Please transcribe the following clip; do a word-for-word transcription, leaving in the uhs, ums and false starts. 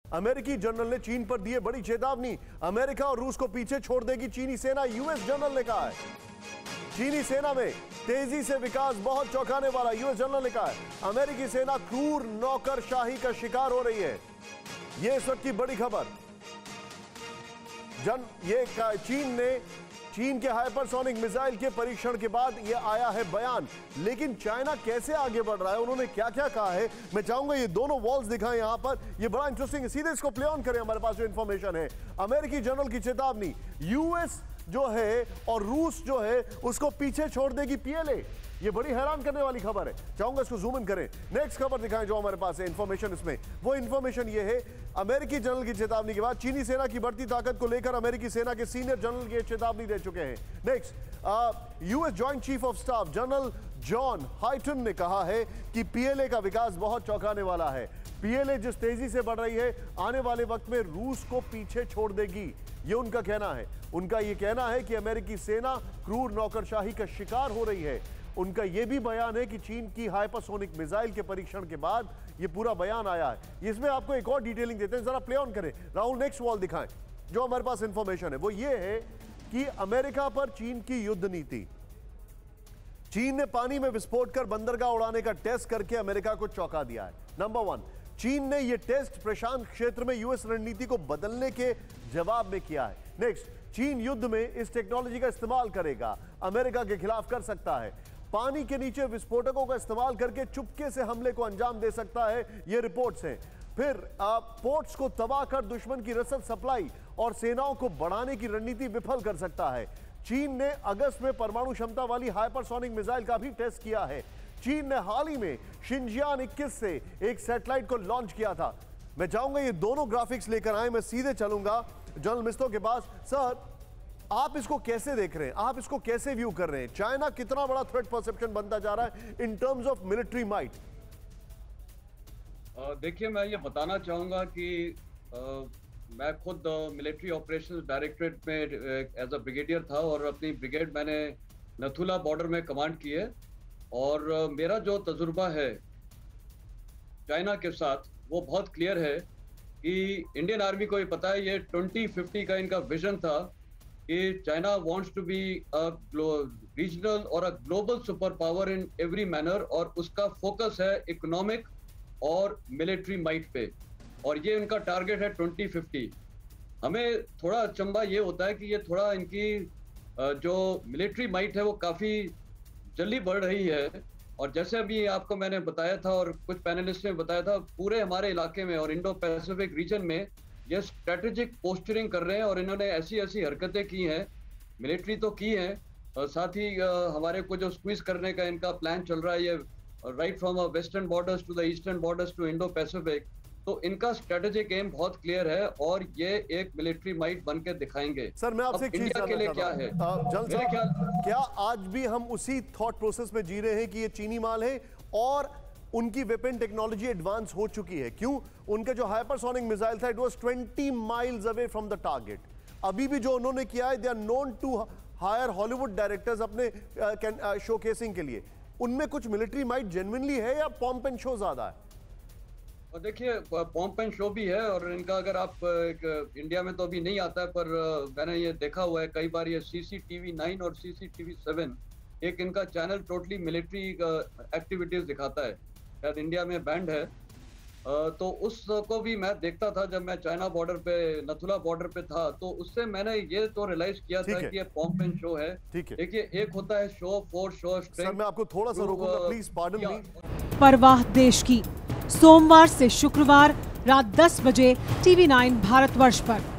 अमेरिकी जनरल ने चीन पर दिए बड़ी चेतावनी। अमेरिका और रूस को पीछे छोड़ देगी चीनी सेना, यूएस जनरल ने कहा है। चीनी सेना में तेजी से विकास बहुत चौंकाने वाला, यूएस जनरल ने कहा है। अमेरिकी सेना क्रूर नौकरशाही का शिकार हो रही है, यह इस वक्त की बड़ी खबर। जन ये चीन ने चीन के हाइपरसोनिक मिसाइल के परीक्षण के बाद यह आया है बयान। लेकिन चाइना कैसे आगे बढ़ रहा है, उन्होंने क्या क्या कहा है, मैं चाहूंगा ये दोनों वॉल्स दिखाएं यहां पर, ये बड़ा इंटरेस्टिंग है। सीधे इसको प्ले ऑन करें, हमारे पास जो इंफॉर्मेशन है। अमेरिकी जनरल की चेतावनी, यूएस जो है और रूस जो है उसको पीछे छोड़ देगी पीएलए। ये बड़ी हैरान करने वाली खबर है, चाहूंगा इसको जूम इन करें। नेक्स्ट खबर दिखाएं जो हमारे पास है इंफॉर्मेशन, इसमें वो इंफॉर्मेशन ये है, अमेरिकी जनरल की चेतावनी के बाद चीनी सेना की बढ़ती ताकत को लेकर अमेरिकी सेना के सीनियर जनरल ये चेतावनी दे चुके हैं। Next, US joint chief of staff general John Hyten ने कहा है कि पीएलए का विकास बहुत चौंकाने वाला है। पीएलए जिस तेजी से बढ़ रही है, आने वाले वक्त में रूस को पीछे छोड़ देगी, ये उनका कहना है। उनका ये कहना है कि अमेरिकी सेना क्रूर नौकरशाही का शिकार हो रही है। उनका यह भी बयान है कि चीन की हाइपरसोनिक मिसाइल के परीक्षण के बाद यह पूरा बयान आया है। इसमें आपको एक और डिटेलिंग देते हैं, जरा प्ले ऑन करें राहुल, नेक्स्ट वॉल दिखाएं। जो हमारे पास इंफॉर्मेशन है वो ये है कि अमेरिका पर चीन की युद्ध नीति। चीन ने पानी में विस्फोट कर बंदरगाह उड़ाने का टेस्ट करके अमेरिका को चौंका दिया है। नंबर वन, चीन ने यह टेस्ट प्रशांत क्षेत्र में यूएस रणनीति को बदलने के जवाब में किया है। नेक्स्ट, चीन युद्ध में इस टेक्नोलॉजी का इस्तेमाल करेगा, अमेरिका के खिलाफ कर सकता है। पानी के नीचे विस्फोटकों का इस्तेमाल करके चुपके से हमले को अंजाम दे सकता है, ये रिपोर्ट्स हैं। फिर पोर्ट्स को तबाह कर दुश्मन की रसद सप्लाई और सेनाओं को बढ़ाने की रणनीति विफल कर सकता है। चीन ने अगस्त में परमाणु क्षमता वाली हाइपरसोनिक मिसाइल का भी टेस्ट किया है। चीन ने हाल ही में शिनजियांग इक्कीस से एक सैटेलाइट को लॉन्च किया था। मैं चाहूंगा ये दोनों ग्राफिक्स लेकर आए, मैं सीधे चलूंगा जनरल मिस्तो के पास। सर, आप इसको कैसे देख रहे हैं, आप इसको कैसे व्यू कर रहे हैं? चाइना कितना बड़ा थ्रेट परसेप्शन बनता जा रहा है in terms of military might? देखिए, मैं ये बताना चाहूंगा कि आ, मैं खुद मिलिट्री ऑपरेशंस डायरेक्टरेट में एज अ ब्रिगेडियर था और अपनी ब्रिगेड मैंने नथुला बॉर्डर में कमांड की है। और आ, मेरा जो तजुर्बा है चाइना के साथ वो बहुत क्लियर है कि इंडियन आर्मी को ये पता है, ये ट्वेंटी फिफ्टी का इनका विजन था कि China wants to be a regional और a global super power in every manner, और उसका फोकस है इकोनॉमिक और मिलिट्री माइट पे, और ये उनका टारगेट है ट्वेंटी फिफ्टी। हमें थोड़ा अचंभा ये होता है कि ये थोड़ा इनकी जो मिलिट्री माइट है वो काफ़ी जल्दी बढ़ रही है। और जैसे अभी आपको मैंने बताया था और कुछ पैनलिस्ट ने बताया था, पूरे हमारे इलाके में और इंडो पैसिफिक रीजन में ये स्ट्रेटेजिक पोस्चरिंग कर रहे हैं और इन्होंने ऐसी ऐसी हरकतें की हैं, मिलिट्री तो की हैं, साथ ही हमारे को जो स्क्वीज करने का इनका प्लान चल रहा है, ये right from western borders to the eastern borders to Indo Pacific. तो इनका स्ट्रेटेजिक एम बहुत क्लियर है और ये एक मिलिट्री माइट बन के दिखाएंगे। सर, मैं आपसे एक चीज इंडिया के लिए क्या है, मेरे ख्याल क्या आज भी हम उसी थॉट प्रोसेस में जी रहे हैं कि ये चीनी माल है और उनकी वेपन टेक्नोलॉजी एडवांस हो चुकी है? क्यों? उनका जो हाइपरसोनिक मिसाइल था, it was twenty miles away from the target. अभी भी जो उन्होंने किया है, they are known to hire Hollywood directors अपने शोकेसिंग के लिए। उनमें कुछ मिलिट्री माइट जेन्युइनली है या पॉम्प एंड शो ज्यादा है? और देखिए, पॉम्प एंड शो भी है और इनका अगर आप एक, इंडिया में तो अभी नहीं आता है, पर मैंने ये देखा हुआ है कई बार, ये सीसीटीवी नाइन और सीसीटीवी सेवन एक इनका चैनल टोटली मिलिट्री एक्टिविटीज दिखाता है, शायद इंडिया में बैंड है। तो उसको भी मैं देखता था जब मैं चाइना बॉर्डर पे, नथुला बॉर्डर पे था, तो उससे मैंने ये तो रियलाइज किया था कि ये पॉम्प एंड शो है। देखिए, एक होता है show force, show strength. Sir, मैं आपको थोड़ा सा रोकूंगा, प्लीज पार्डन मी। परवाह देश की, सोमवार से शुक्रवार रात दस बजे टीवी नाइन भारतवर्ष पर।